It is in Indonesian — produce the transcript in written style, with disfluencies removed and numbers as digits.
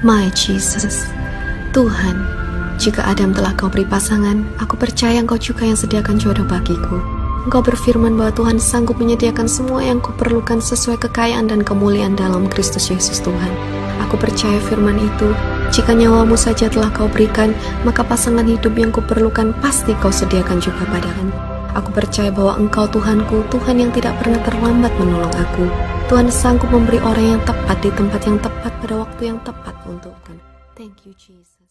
My Jesus, Tuhan, jika Adam telah kau beri pasangan, aku percaya Engkau juga yang sediakan jodoh bagiku. Engkau berfirman bahwa Tuhan sanggup menyediakan semua yang kuperlukan sesuai kekayaan dan kemuliaan dalam Kristus Yesus Tuhan. Aku percaya firman itu, jika nyawamu saja telah kau berikan, maka pasangan hidup yang kuperlukan pasti kau sediakan juga padaku. Aku percaya bahwa Engkau Tuhanku, Tuhan yang tidak pernah terlambat menolong aku. Tuhan sanggup memberi orang yang tepat di tempat yang tepat pada waktu yang tepat untukku. Thank you, Jesus.